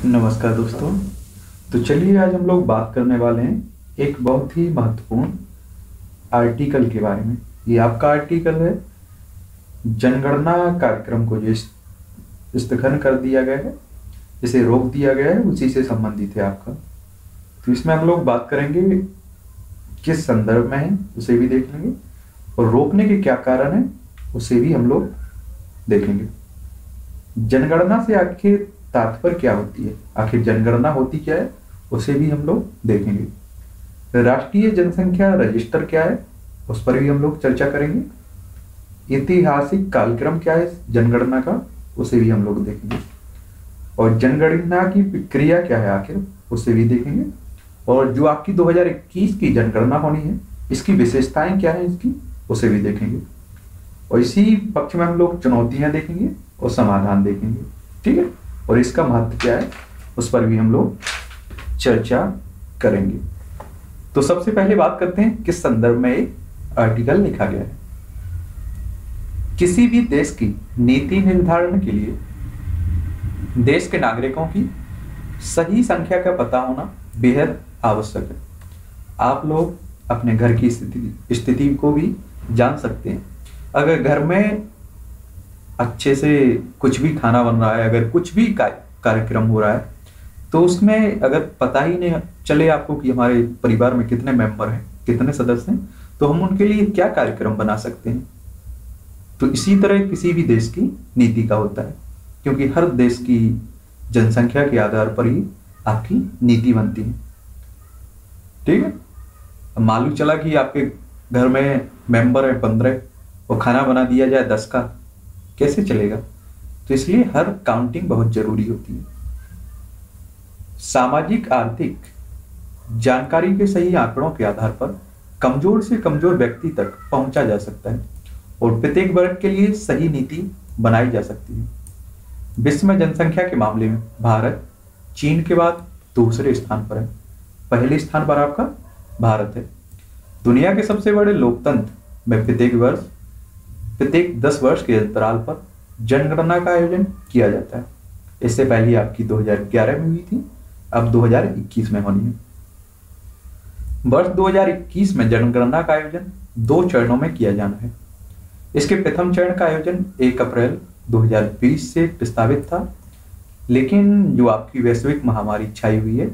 नमस्कार दोस्तों। तो चलिए आज हम लोग बात करने वाले हैं एक बहुत ही महत्वपूर्ण आर्टिकल के बारे में। ये आपका आर्टिकल है, जनगणना कार्यक्रम को जो स्थगन कर दिया गया है, इसे रोक दिया गया है, उसी से संबंधित है आपका। तो इसमें हम लोग बात करेंगे किस संदर्भ में है उसे भी देख लेंगे, और रोकने के क्या कारण है उसे भी हम लोग देखेंगे। जनगणना से आखिर तात्पर्य क्या होती है, आखिर जनगणना होती क्या है, उसे भी हम लोग देखेंगे। राष्ट्रीय जनसंख्या रजिस्टर क्या है, उस पर भी हम लोग चर्चा करेंगे। ऐतिहासिक कालक्रम क्या है जनगणना का, उसे भी हम लोग देखेंगे। और जनगणना की प्रक्रिया क्या है आखिर, उसे भी देखेंगे। और जो आपकी 2021 की जनगणना होनी है, इसकी विशेषताएं क्या है इसकी, उसे भी देखेंगे। और इसी पक्ष में हम लोग चुनौतियां देखेंगे और समाधान देखेंगे, ठीक है। और इसका महत्व क्या है उस पर भी हम लोग चर्चा करेंगे। तो सबसे पहले बात करते हैं किस संदर्भ में एक आर्टिकल लिखा गया है। किसी भी देश की नीति निर्धारण के लिए देश के नागरिकों की सही संख्या का पता होना बेहद आवश्यक है। आप लोग अपने घर की स्थिति को भी जान सकते हैं। अगर घर में अच्छे से कुछ भी खाना बन रहा है, अगर कुछ भी कार्यक्रम हो रहा है, तो उसमें अगर पता ही नहीं चले आपको कि हमारे परिवार में कितने मेंबर हैं, कितने सदस्य हैं, तो हम उनके लिए क्या कार्यक्रम बना सकते हैं। तो इसी तरह किसी भी देश की नीति का होता है, क्योंकि हर देश की जनसंख्या के आधार पर ही आपकी नीति बनती है, ठीक है। मालूम चला कि आपके घर में मेंबर है 15 और खाना बना दिया जाए 10 का, कैसे चलेगा। तो इसलिए हर काउंटिंग बहुत जरूरी होती है। सामाजिक आर्थिक जानकारी के सही आंकड़ों के आधार पर कमजोर से कमजोर व्यक्ति तक पहुंचा जा सकता है और प्रत्येक वर्ग के लिए सही नीति बनाई जा सकती है। विश्व में जनसंख्या के मामले में भारत चीन के बाद दूसरे स्थान पर है। पहले स्थान पर आपका भारत है। दुनिया के सबसे बड़े लोकतंत्र में प्रत्येक 10 वर्ष के अंतराल पर जनगणना का आयोजन किया जाता है। इससे पहले आपकी 2011 में हुई थी, अब 2021 में होनी है। वर्ष 2021 में जनगणना का आयोजन 2 चरणों में किया जाना है। इसके प्रथम चरण का आयोजन 1 अप्रैल 2020 से प्रस्तावित था, लेकिन जो आपकी वैश्विक महामारी छाई हुई है,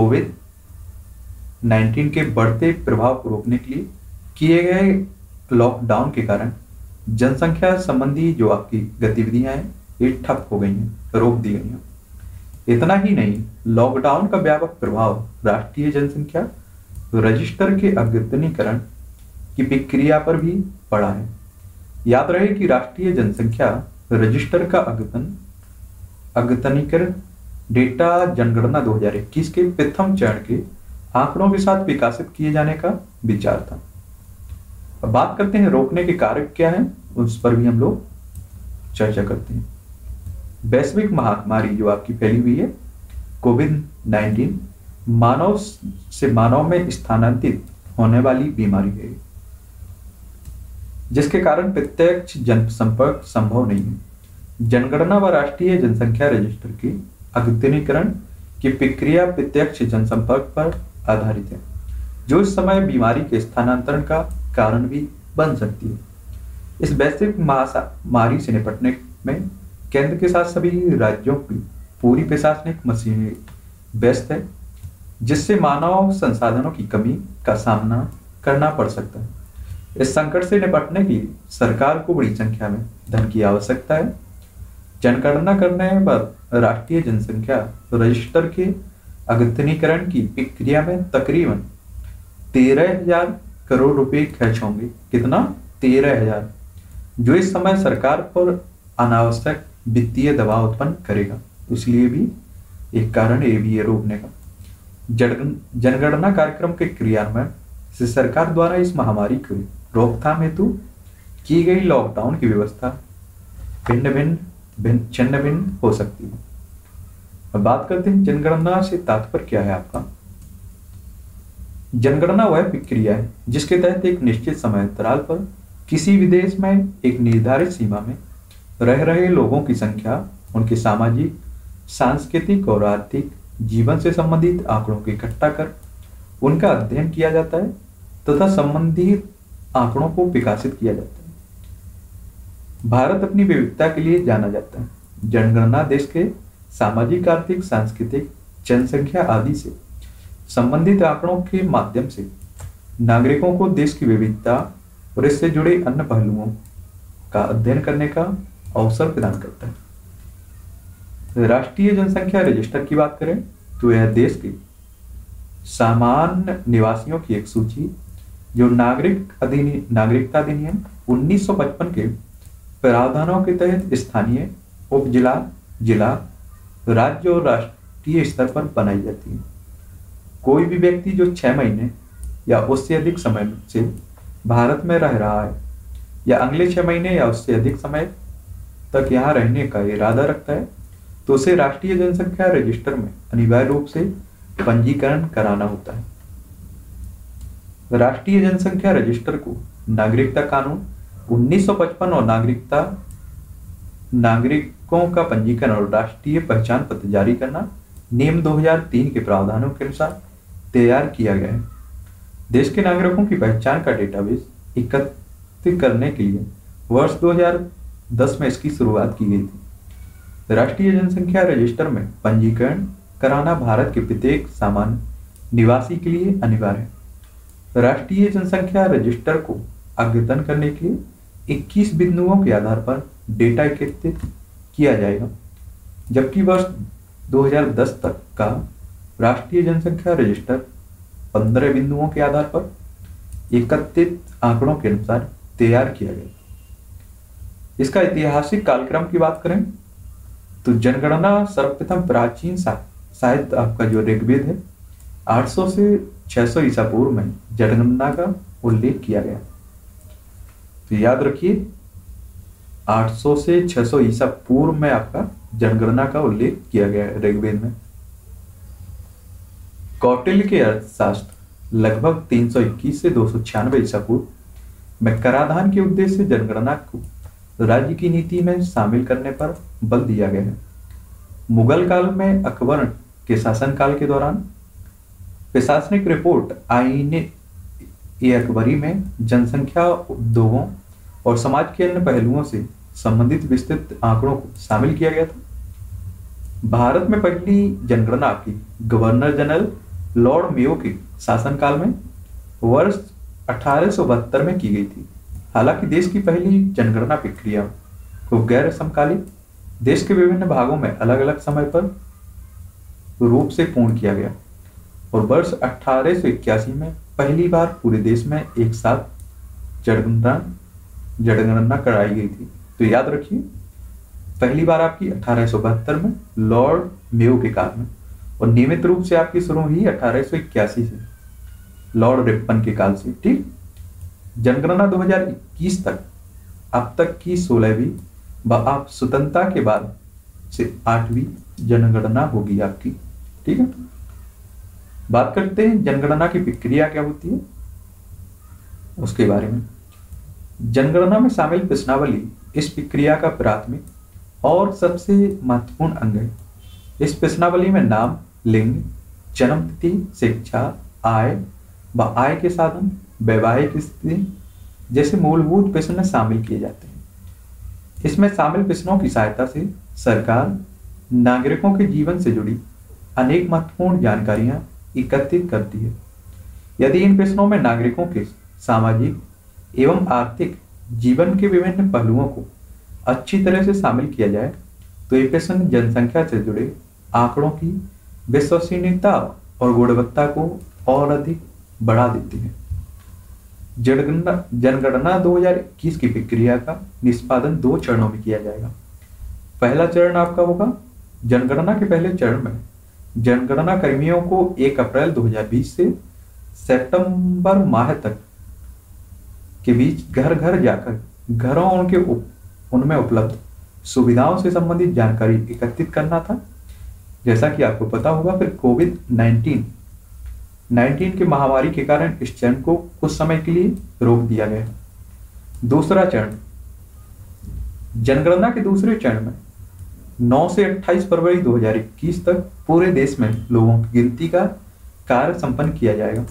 कोविड-19 के बढ़ते प्रभाव को रोकने के लिए किए गए लॉकडाउन के कारण जनसंख्या संबंधी जो आपकी गतिविधियां हैं ये ठप हो गई हैं, रोक दी गई हैं। इतना ही नहीं, लॉकडाउन का व्यापक प्रभाव राष्ट्रीय जनसंख्या रजिस्टर के अद्यतनीकरण की प्रक्रिया पर भी पड़ा है। याद रहे कि राष्ट्रीय जनसंख्या रजिस्टर का अद्यतनीकरण डेटा जनगणना 2021 के प्रथम चरण के आंकड़ों के साथ विकासित किए जाने का विचार था। अब बात करते हैं रोकने के कारक क्या हैं, उस पर भी हम लोग चर्चा करते हैं। वैश्विक महामारी जो आपकी फैली हुई है कोविड-19, मानव से मानव में स्थानांतरित होने वाली बीमारी है, जिसके कारण प्रत्यक्ष जनसंपर्क संभव नहीं है। जनगणना व राष्ट्रीय जनसंख्या रजिस्टर के अद्यतनीकरण की प्रक्रिया प्रत्यक्ष जनसंपर्क पर आधारित है, जो इस समय बीमारी के स्थानांतरण का कारण भी बन सकती है। इस वैश्विक महामारी से निपटने में केंद्र के साथ सभी राज्यों की पूरी प्रशासनिक मशीनरी व्यस्त है, जिससे मानव संसाधनों की कमी का सामना करना पड़ सकता है। इस संकट से निपटने के लिए सरकार को बड़ी संख्या में धन की आवश्यकता है। जनगणना करने पर राष्ट्रीय जनसंख्या रजिस्टर के अद्यतनीकरण की प्रक्रिया में तकरीबन 13,000 करोड़ रुपए खर्च होंगे। कितना? 13,000, जो इस समय सरकार पर अनावश्यक वित्तीय दबाव उत्पन्न करेगा। इसलिए भी एक कारण ये भी है रोकने का। जनगणना कार्यक्रम के क्रियान्वयन से सरकार द्वारा इस महामारी की रोकथाम हेतु की गई लॉकडाउन की व्यवस्था छिन्न भिन्न हो सकती है। अब बात करते हैं जनगणना से तात्पर्य क्या है आपका। जनगणना वह प्रक्रिया है जिसके तहत एक निश्चित समय अंतराल पर किसी भी देश में एक निर्धारित सीमा में रह रहे लोगों की संख्या, उनके सामाजिक सांस्कृतिक और आर्थिक जीवन से संबंधित आंकड़ों को इकट्ठा कर उनका अध्ययन किया जाता है तथा संबंधित आंकड़ों को विकसित किया जाता है। भारत अपनी विविधता के लिए जाना जाता है। जनगणना देश के सामाजिक, आर्थिक, सांस्कृतिक, जनसंख्या आदि से संबंधित आंकड़ों के माध्यम से नागरिकों को देश की विविधता और इससे जुड़े अन्य पहलुओं का अध्ययन करने का अवसर प्रदान करता है। राष्ट्रीय जनसंख्या रजिस्टर की बात करें तो यह देश के सामान्य निवासियों की एक सूची जो नागरिकता अधिनियम 1955 के प्रावधानों के तहत स्थानीय, उपजिला, जिला, राज्य और राष्ट्रीय स्तर पर बनाई जाती है। कोई भी व्यक्ति जो 6 महीने या उससे अधिक समय से भारत में रह रहा है या अगले 6 महीने या उससे अधिक समय तक यहाँ रहने का इरादा रखता है तो उसे राष्ट्रीय जनसंख्या रजिस्टर में अनिवार्य रूप से पंजीकरण कराना होता है। राष्ट्रीय जनसंख्या रजिस्टर को नागरिकता कानून 1955 और नागरिकों का पंजीकरण और राष्ट्रीय पहचान पत्र जारी करना नियम 2003 के प्रावधानों के अनुसार तैयार किया गया है। देश के नागरिकों की पहचान का डेटाबेस एकत्रित करने के लिए वर्ष 2010 में इसकी शुरुआत की गई थी। राष्ट्रीय जनसंख्या रजिस्टर में पंजीकरण कराना भारत के प्रत्येक सामान्य निवासी के लिए अनिवार्य है। राष्ट्रीय जनसंख्या रजिस्टर को अद्यतन करने के लिए 21 बिंदुओं के आधार पर डेटा एकत्रित किया जाएगा, जबकि वर्ष 2010 तक का राष्ट्रीय जनसंख्या रजिस्टर 15 बिंदुओं के आधार पर एकत्रित आंकड़ों के अनुसार तैयार किया गया। इसका ऐतिहासिक कालक्रम की बात करें तो जनगणना सर्वप्रथम प्राचीन साहित्य आपका जो ऋग्वेद है 800 से 600 ईसा पूर्व में जनगणना का उल्लेख किया गया। तो याद रखिए 800 से 600 ईसा पूर्व में आपका जनगणना का उल्लेख किया गया है ऋग्वेद में। कौटिल्य के अर्थशास्त्र लगभग 321 से 296 ईसा पूर्व में कराधान के उद्देश्य से जनगणना को राज्य की नीति में शामिल करने पर बल दिया गया है। मुगल काल में अकबर के शासनकाल के दौरान प्रशासनिक रिपोर्ट आईन-ए-अकबरी में जनसंख्या, उद्योगों और समाज के अन्य पहलुओं से संबंधित विस्तृत आंकड़ों को शामिल किया गया था। भारत में पहली जनगणना की गवर्नर जनरल लॉर्ड मेयो के शासनकाल में वर्ष 1872 में की गई थी। हालांकि देश की पहली जनगणना प्रक्रिया को गैर समकालीन देश के विभिन्न भागों में अलग अलग समय पर रूप से पूर्ण किया गया और वर्ष 1881 में पहली बार पूरे देश में एक साथ जनगणना कराई गई थी। तो याद रखिए पहली बार आपकी 1872 में लॉर्ड मेयो के काल में और नियमित रूप से आपकी शुरू हुई 1881 से लॉर्ड रिपन के काल से। ठीक, जनगणना 2021 तक अब तक की 16वीं व आप स्वतंत्रता के बाद से 8वीं जनगणना होगी आपकी। ठीक है, बात करते हैं जनगणना की प्रक्रिया क्या होती है उसके बारे में। जनगणना में शामिल प्रश्नावली इस प्रक्रिया का प्राथमिक और सबसे महत्वपूर्ण अंग है। इस प्रश्नावली में नाम, लिंग, जन्म तिथि, शिक्षा, आय व आय के साधन, वैवाहिक स्थिति जैसे मूलभूत प्रश्न शामिल किए जाते हैं। इसमें शामिल प्रश्नों की सहायता से सरकार नागरिकों के जीवन से जुड़ी अनेक महत्वपूर्ण जानकारियां एकत्रित करती है। यदि इन प्रश्नों में नागरिकों के सामाजिक एवं आर्थिक जीवन के विभिन्न पहलुओं को अच्छी तरह से शामिल किया जाए तो ये प्रश्न जनसंख्या से जुड़े आंकड़ों की विश्वसनीयता और गुणवत्ता को और अधिक बढ़ा देती है। जनगणना 2021 की प्रक्रिया का निष्पादन 2 चरणों में किया जाएगा। पहला चरण आपका होगा जनगणना के पहले चरण में जनगणना कर्मियों को 1 अप्रैल 2020 से सितंबर माह तक के बीच घर घर जाकर घरों उनमें उपलब्ध सुविधाओं से संबंधित जानकारी एकत्रित करना था। जैसा कि आपको पता होगा फिर कोविड-19 के महामारी के कारण इस चरण को कुछ समय के लिए रोक दिया गया। दूसरा चरण, जनगणना के दूसरे चरण में 9 से 28 फरवरी 2021 तक पूरे देश में लोगों की गिनती का कार्य संपन्न किया जाएगा।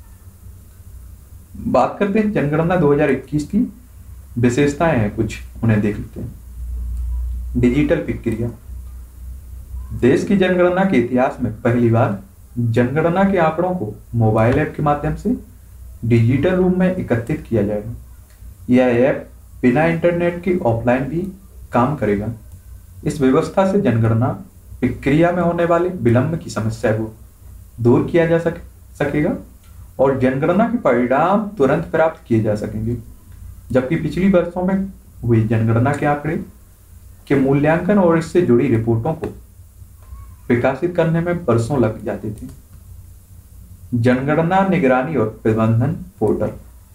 बात करते हैं जनगणना 2021 की विशेषताएं हैं कुछ, उन्हें देख लेते हैं। डिजिटल प्रक्रिया। देश की जनगणना के इतिहास में पहली बार जनगणना के आंकड़ों को मोबाइल ऐप के माध्यम से डिजिटल रूप में एकत्रित किया जाएगा। यह ऐप बिना इंटरनेट के ऑफलाइन भी काम करेगा। इस व्यवस्था से जनगणना प्रक्रिया में होने वाले विलंब की समस्या को दूर किया जा सकेगा और जनगणना के परिणाम तुरंत प्राप्त किए जा सकेंगे, जबकि पिछली वर्षों में हुई जनगणना के आंकड़े के मूल्यांकन और इससे जुड़ी रिपोर्टों को प्रकाशित करने में वर्षों लग जाते थे। जनगणना निगरानी और प्रबंधन पोर्टल।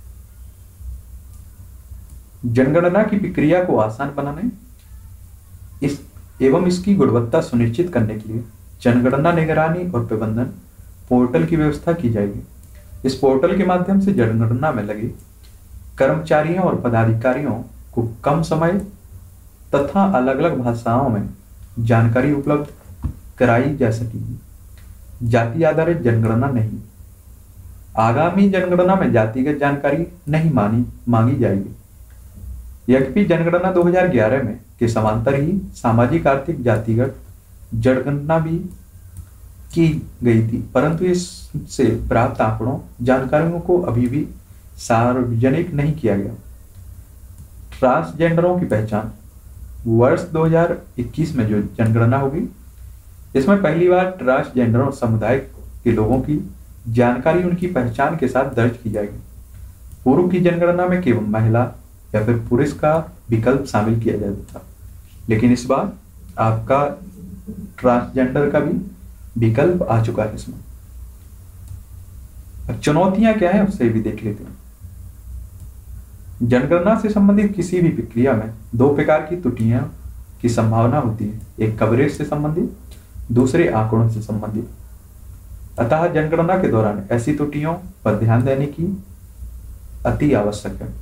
जनगणना की प्रक्रिया को आसान बनाने एवं इसकी गुणवत्ता सुनिश्चित करने के लिए जनगणना निगरानी और प्रबंधन पोर्टल की व्यवस्था की जाएगी। इस पोर्टल के माध्यम से जनगणना में लगे कर्मचारियों और पदाधिकारियों को कम समय तथा अलग अलग भाषाओं में जानकारी उपलब्ध कराई जा सकेगी। जाति आधारित जनगणना नहीं। आगामी जनगणना में जातिगत जानकारी नहीं मांगी जाएगी। यद्यपि जनगणना 2011 में के समांतर ही सामाजिक आर्थिक जातिगत जनगणना भी की गई थी, परंतु इससे प्राप्त आंकड़ों जानकारियों को अभी भी सार्वजनिक नहीं किया गया। ट्रांसजेंडरों की पहचान। वर्ष 2021 में जो जनगणना होगी इसमें पहली बार ट्रांसजेंडर समुदाय के लोगों की जानकारी उनकी पहचान के साथ दर्ज की जाएगी। पूर्व की जनगणना में केवल महिला या फिर पुरुष का विकल्प शामिल किया जाता था, लेकिन इस बार आपका ट्रांसजेंडर का भी विकल्प आ चुका है इसमें। अब चुनौतियां क्या है उससे भी देख लेते हैं। जनगणना से संबंधित किसी भी प्रक्रिया में दो प्रकार की त्रुटियां की संभावना होती है, एक कवरेज से संबंधित, दूसरे आंकड़ों से संबंधित। अतः जनगणना के दौरान ऐसी त्रुटियों पर ध्यान देने की अति आवश्यक है।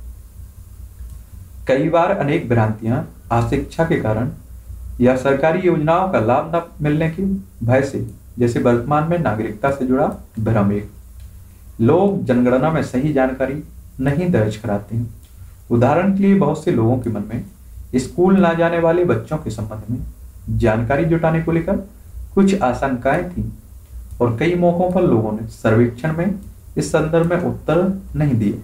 कई बार अनेक भ्रांतियां अशिक्षा के कारण या सरकारी योजनाओं का लाभ न मिलने के भय से, जैसे वर्तमान में नागरिकता से जुड़ा भ्रम, एक लोग जनगणना में सही जानकारी नहीं दर्ज कराते हैं। उदाहरण के लिए बहुत से लोगों के मन में स्कूल ना जाने वाले बच्चों के संबंध में जानकारी जुटाने को लेकर कुछ आशंकाएं थी और कई मौकों पर लोगों ने सर्वेक्षण में इस संदर्भ में उत्तर नहीं दिए।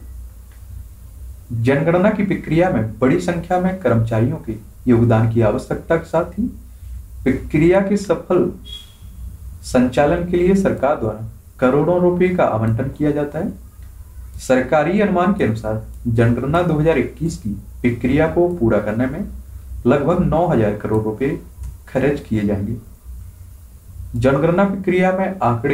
जनगणना की प्रक्रिया में बड़ी संख्या में कर्मचारियों के योगदान की आवश्यकता के साथ ही प्रक्रिया के सफल संचालन के लिए सरकार द्वारा करोड़ों रुपए का आवंटन किया जाता है। सरकारी अनुमान के अनुसार जनगणना 2021 की प्रक्रिया को पूरा करने में लगभग 9,000 करोड़ रुपए खर्च किए जाएंगे। जनगणना प्रक्रिया में आंकड़े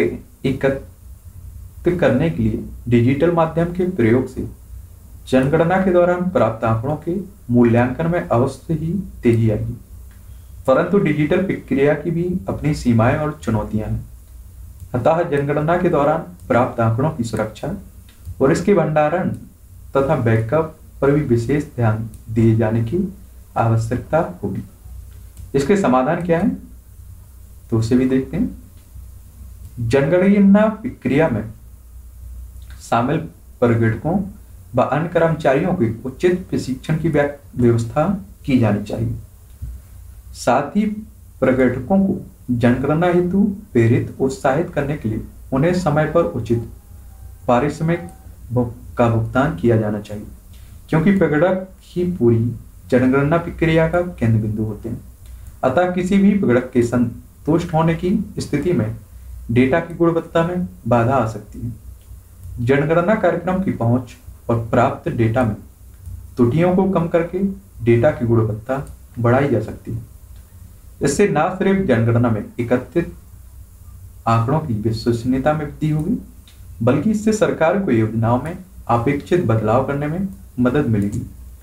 एकत्र करने के लिए डिजिटल माध्यम के प्रयोग से जनगणना के दौरान प्राप्त आंकड़ों के मूल्यांकन में अवश्य ही तेजी आएगी, परंतु डिजिटल प्रक्रिया की भी अपनी सीमाएं और चुनौतियां हैं। अतः जनगणना के दौरान प्राप्त आंकड़ों की सुरक्षा और इसके भंडारण तथा बैकअप पर भी विशेष ध्यान दिए जाने की आवश्यकता होगी। इसके समाधान क्या है तो उसे भी देखते हैं। जनगणना प्रक्रिया में शामिल पर्यटकों व अन्य कर्मचारियों के उचित प्रशिक्षण की व्यवस्था की जानी चाहिए। साथ ही पर्यटकों को जनगणना हेतु प्रेरित उत्साहित करने के लिए उन्हें समय पर उचित पारिश्रमिक का भुगतान किया जाना चाहिए, क्योंकि पर्यटक ही पूरी जनगणना प्रक्रिया का केंद्र बिंदु होते हैं। अतः किसी भी पर्यटक के संतुष्ट होने की स्थिति में डेटा की गुणवत्ता में बाधा आ सकती है। जनगणना कार्यक्रम की पहुंच और प्राप्त डेटा में त्रुटियों को कम करके डेटा की गुणवत्ता बढ़ाई जा सकती है। इससे न सिर्फ जनगणना में एकत्रित आंकड़ों की विश्वसनीयता में वृद्धि होगी, बल्कि इससे सरकार को योजनाओं में अपेक्षित बदलाव करने में मदद मिलेगी।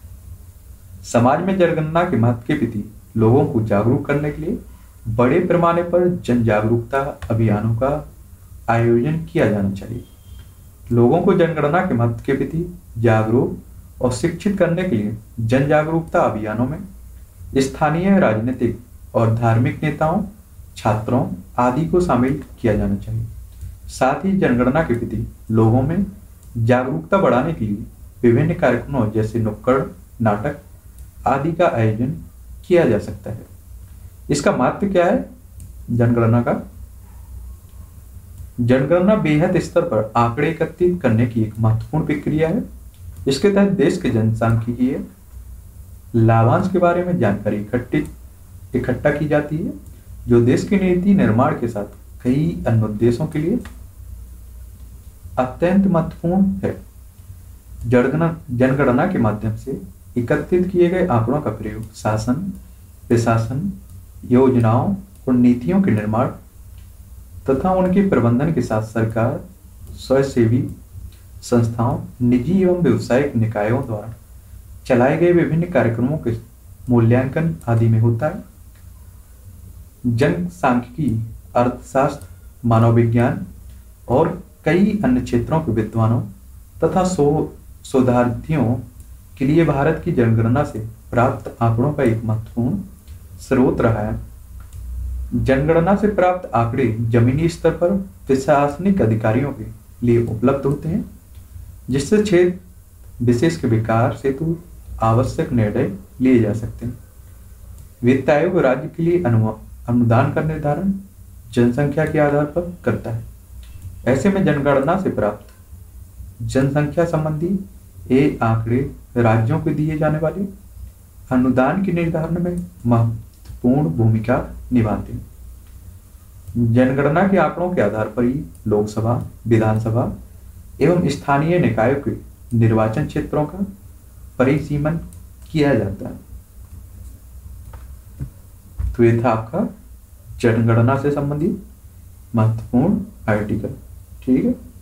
समाज में जनगणना के महत्व के प्रति लोगों को जागरूक करने के लिए बड़े पैमाने पर जन जागरूकता अभियानों का आयोजन किया जाना चाहिए। लोगों को जनगणना के महत्व के प्रति जागरूक और शिक्षित करने के लिए जन जागरूकता अभियानों में स्थानीय राजनीतिक और धार्मिक नेताओं, छात्रों आदि को शामिल किया जाना चाहिए। साथ ही जनगणना के प्रति लोगों में जागरूकता बढ़ाने के लिए विभिन्न कार्यक्रमों जैसे नुक्कड़ नाटक आदि का आयोजन किया जा सकता है। इसका महत्व क्या है जनगणना का? जनगणना बेहद स्तर पर आंकड़े एकत्रित करने की एक महत्वपूर्ण प्रक्रिया है। इसके तहत देश के जनसांख्यिकीय लाभांश के बारे में जानकारी इकट्ठा की जाती है, जो देश की नीति निर्माण के साथ कई अन्य उद्देश्यों के लिए अत्यंत महत्वपूर्ण है। जनगणना के माध्यम से एकत्रित किए गए आंकड़ों का प्रयोग शासन, प्रशासन, योजनाओं और नीतियों के निर्माण तथा उनके प्रबंधन के साथ सरकार, स्वयंसेवी संस्थाओं, निजी एवं व्यावसायिक निकायों द्वारा चलाए गए विभिन्न कार्यक्रमों के मूल्यांकन आदि में होता है। जनसांख्यिकी, अर्थशास्त्र, मानव विज्ञान और कई अन्य क्षेत्रों के विद्वानों तथा शोधार्थियों के लिए भारत की जनगणना से प्राप्त आंकड़ों का एक महत्वपूर्ण स्रोत रहा है। जनगणना से प्राप्त आंकड़े जमीनी स्तर पर प्रशासनिक अधिकारियों के लिए उपलब्ध होते हैं, जिससे क्षेत्र विशेष के विकास हेतु आवश्यक निर्णय लिए जा सकते हैं। वित्त आयोग राज्य के लिए अनुदान का निर्धारण जनसंख्या के आधार पर करता है। ऐसे में जनगणना से प्राप्त जनसंख्या संबंधी आंकड़े राज्यों को दिए जाने वाले अनुदान के निर्धारण में महत्वपूर्ण भूमिका निभाते हैं। जनगणना के आंकड़ों के आधार पर ही लोकसभा, विधानसभा एवं स्थानीय निकायों के निर्वाचन क्षेत्रों का परिसीमन किया जाता है। तो ये था आपका जनगणना से संबंधित महत्वपूर्ण आर्टिकल। ठीक है।